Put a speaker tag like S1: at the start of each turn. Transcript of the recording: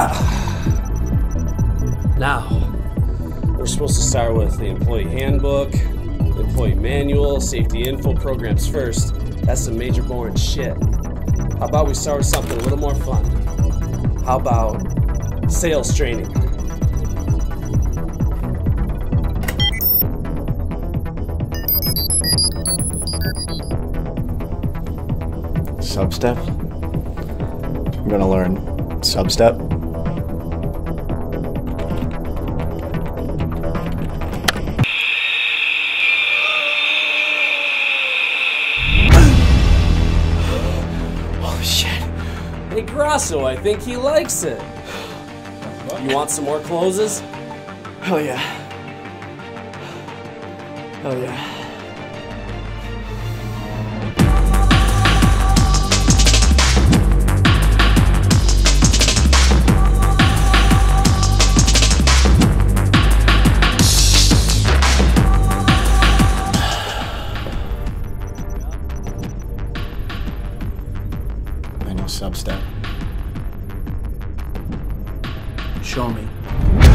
S1: Now, we're supposed to start with the employee handbook, employee manual, safety info programs first. That's some major boring shit. How about we start with something a little more fun? How about sales training?
S2: Substep? I'm gonna learn substep.
S1: Holy shit. Hey Grasso, I think he likes it. You want some more closes?
S2: Hell yeah. Hell yeah. I know substep.
S3: Show me.